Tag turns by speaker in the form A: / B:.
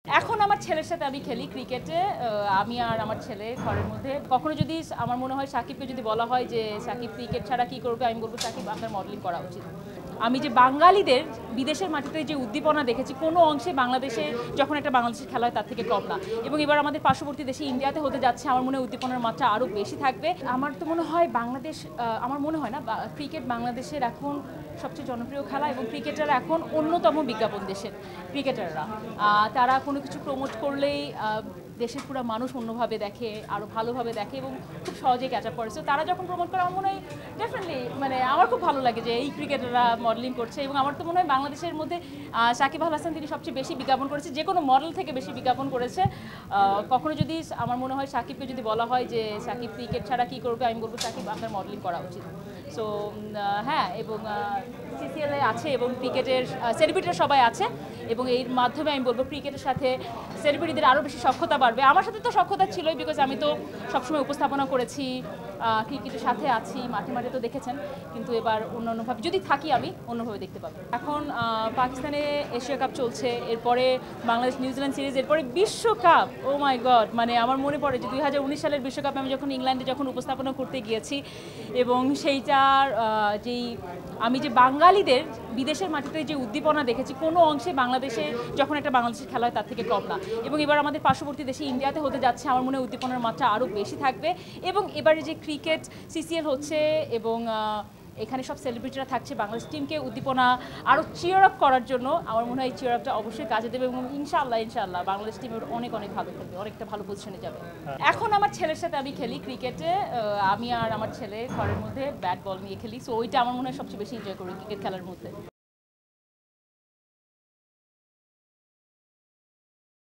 A: এখন আমার ছেলের সাথে আমি খেলি ক্রিকেটে। আমি আর আমার ছেলে ঘরের মধ্যে। কখনো যদি আমার মনে হয় সাকিবকে যদি বলা হয় যে সাকিব ক্রিকেট ছাড়া কী করবে, আমি বলবো সাকিব আপনার মডেলিং করা উচিত। আমি যে বাঙালিদের বিদেশের মাটিতে যে উদ্দীপনা দেখেছি, কোনো অংশে বাংলাদেশে যখন একটা বাংলাদেশের খেলা হয় তার থেকে কম না। এবং এবার আমাদের পার্শ্ববর্তী দেশে ইন্ডিয়াতে হতে যাচ্ছে, আমার মনে হয় উদ্দীপনার মাত্রা আরও বেশি থাকবে। আমার তো মনে হয় বাংলাদেশ, আমার মনে হয় না ক্রিকেট বাংলাদেশের এখন সবচেয়ে জনপ্রিয় খেলা, এবং ক্রিকেটাররা এখন অন্যতম বিজ্ঞাপন দেশের ক্রিকেটাররা। তারা কোনো কিছু প্রমোট করলেই দেশের পুরো মানুষ অন্যভাবে দেখে, আরও ভালোভাবে দেখে এবং খুব সহজেই ক্যাচ আপ করে। সো তারা যখন প্রমোট করে আমার মনে হয় ডেফিনেটলি আমার খুব ভালো লাগে যে এই ক্রিকেটাররা মডেলিং করছে। এবং আমার তো মনে হয় বাংলাদেশের মধ্যে সাকিব আল হাসান তিনি সবচেয়ে বেশি বিজ্ঞাপন করেছে, যে কোনো মডেল থেকে বেশি বিজ্ঞাপন করেছে। কখনো যদি আমার মনে হয় সাকিবকে যদি বলা হয় যে সাকিব ক্রিকেট ছাড়া কী করবে, আমি বলবো সাকিব আপনার মডেলিং করা উচিত। সো হ্যাঁ, এবং সিসিএলে আছে এবং ক্রিকেটের সেলিব্রিটিরা সবাই আছে, এবং এর মাধ্যমে আমি বলবো ক্রিকেটের সাথে সেলিব্রিটিদের আরও বেশি সখ্যতা বাড়বে। আমার সাথে তো সখ্যতা ছিলই, বিকজ আমি তো সবসময় উপস্থাপনা করেছি, ক্রিকেটের সাথে আছি, মাঠে মাঠে তো দেখেছেন। কিন্তু এবার অন্যভাবে যদি থাকি আমি অন্যভাবে দেখতে পাবো। এখন পাকিস্তানে এশিয়া কাপ চলছে, এরপরে বাংলাদেশ নিউজিল্যান্ড সিরিজ, এরপরে বিশ্বকাপ। ও মাই গড, আমার মনে পড়ে যে 2019 সালের বিশ্বকাপে আমি যখন ইংল্যান্ডে উপস্থাপনা করতে গিয়েছি, এবং সেইটার আমি যে বাঙালিদের বিদেশের মাটিতে যে উদ্দীপনা দেখেছি, কোনো অংশে বাংলাদেশে যখন একটা বাংলাদেশের খেলা হয় তার থেকে কম না। এবং এবার আমাদের পার্শ্ববর্তী দেশে ইন্ডিয়াতে হতে যাচ্ছে, আমার মনে হয় উদ্দীপনার মাত্রা আরও বেশি থাকবে। এবং এবারে যে ক্রিকেট সিসিএল হচ্ছে, এবং এখানে সব সেলিব্রিটিরা থাকছে বাংলাদেশ টিমকে উদ্দীপনা আরও চিয়ার আপ করার জন্য, আমার মনে হয় এই চিয়ার আপটা অবশ্যই কাজে দেবে, এবং ইনশাআল্লাহ বাংলাদেশ টিমের অনেক ভালো থাকবে, অনেকটা ভালো পজিশনে যাবে। এখন আমার ছেলের সাথে আমি খেলি ক্রিকেটে। আমি আর আমার ছেলে ঘরের মধ্যে ব্যাট বল নিয়ে খেলি। সো ওইটা আমার মনে হয় সবচেয়ে বেশি এনজয় করি ক্রিকেট খেলার মধ্যে।